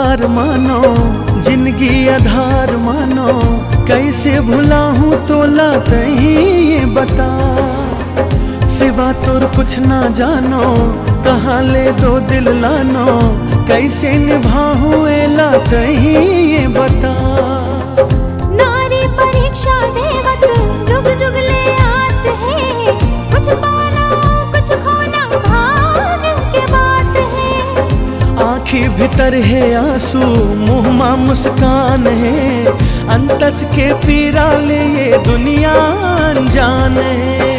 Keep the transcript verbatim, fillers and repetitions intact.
हार मानो, जिंदगी आधार मानो, कैसे भुला हूँ तोला कहीं ये बता। सिवा तोर कुछ ना जानो, कहाँ ले दो दिल लानो, कैसे निभाऊं एला कहीं ये बता। नारी परीक्षा देवत जुग जुग ले आत है, कुछ पाना कुछ खोना भाग्य के बात है। आँखी भीतर है आंसू, मुँह मा मुस्कान है, अंतस के पीरा ले ये दुनिया अनजान है।